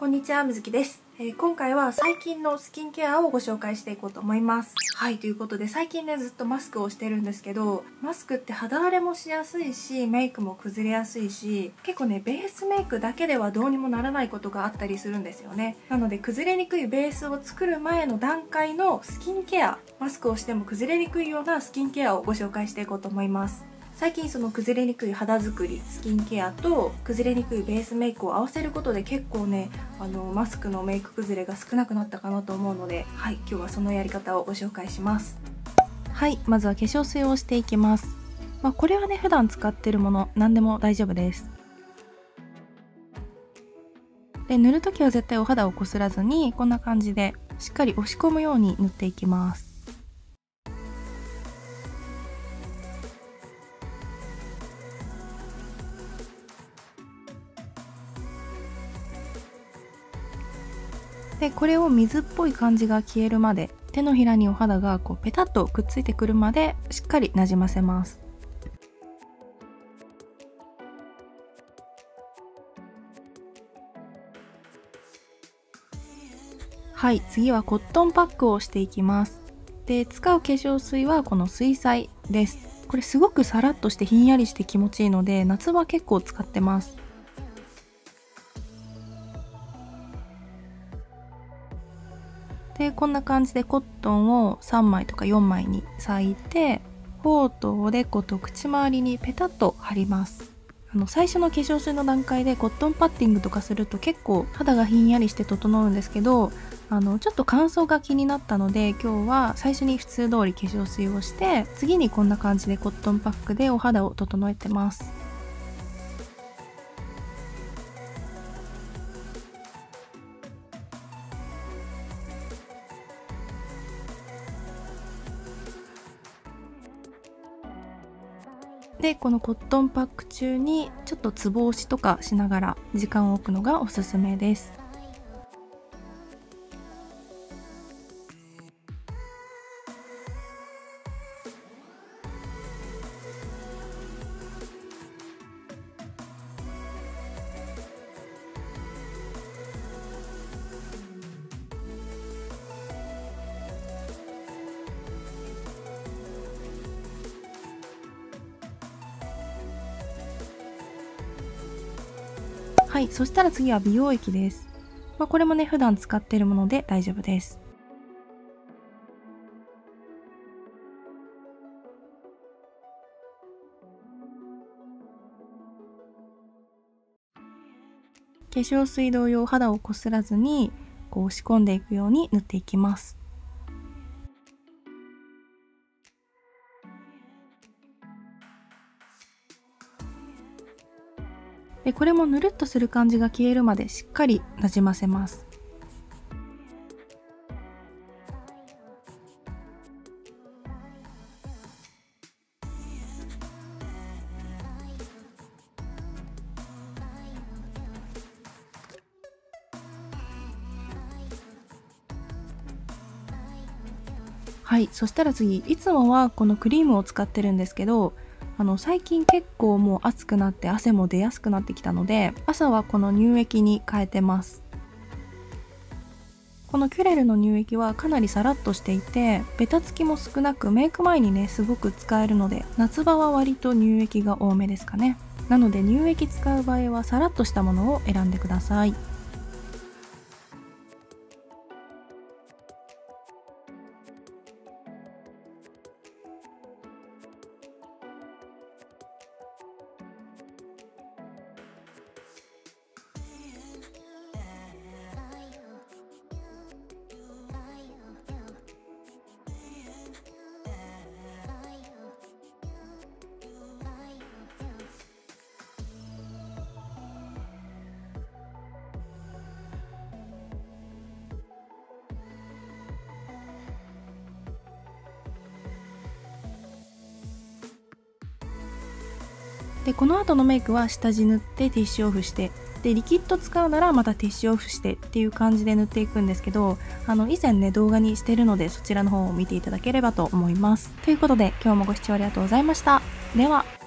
こんにちは、みずきです。今回は最近のスキンケアをご紹介していこうと思います。はい、ということで最近ね、ずっとマスクをしてるんですけど、マスクって肌荒れもしやすいし、メイクも崩れやすいし、結構ね、ベースメイクだけではどうにもならないことがあったりするんですよね。なので、崩れにくいベースを作る前の段階のスキンケア、マスクをしても崩れにくいようなスキンケアをご紹介していこうと思います。最近その崩れにくい肌作り、スキンケアと崩れにくいベースメイクを合わせることで結構ね、マスクのメイク崩れが少なくなったかなと思うので、はい、今日はそのやり方をご紹介します。はい、まずは化粧水をしていきます。これはね、普段使ってるもの何でも大丈夫です。で、塗るときは絶対お肌をこすらずに、こんな感じでしっかり押し込むように塗っていきます。で、これを水っぽい感じが消えるまで、手のひらにお肌がこうペタッとくっついてくるまでしっかりなじませます。はい、次はコットンパックをしていきます。で、使う化粧水はこの水彩です。これすごくサラッとしてひんやりして気持ちいいので、夏は結構使ってます。で、こんな感じでコットンを3枚とか4枚に裂いて、頬とおでこと口周りにペタッと貼ります。最初の化粧水の段階でコットンパッティングとかすると結構肌がひんやりして整うんですけど、ちょっと乾燥が気になったので、今日は最初に普通通り化粧水をして、次にこんな感じでコットンパックでお肌を整えてます。で、このコットンパック中にちょっとつぼ押しとかしながら時間を置くのがおすすめです。はい、そしたら次は美容液です。これもね、普段使っているもので大丈夫です。化粧水同様肌をこすらずにこう押し込んでいくように塗っていきます。で、これもぬるっとする感じが消えるまでしっかりなじませます。はい、そしたら次、いつもはこのクリームを使ってるんですけど、最近結構もう暑くなって汗も出やすくなってきたので、朝はこの乳液に変えてます。このキュレルの乳液はかなりサラッとしていて、ベタつきも少なくメイク前にね、すごく使えるので、夏場は割と乳液が多めですかね。なので乳液使う場合はサラッとしたものを選んでください。で、この後のメイクは下地塗ってティッシュオフして、でリキッド使うならまたティッシュオフしてっていう感じで塗っていくんですけど、以前ね動画にしてるのでそちらの方を見ていただければと思います。ということで今日もご視聴ありがとうございました。では。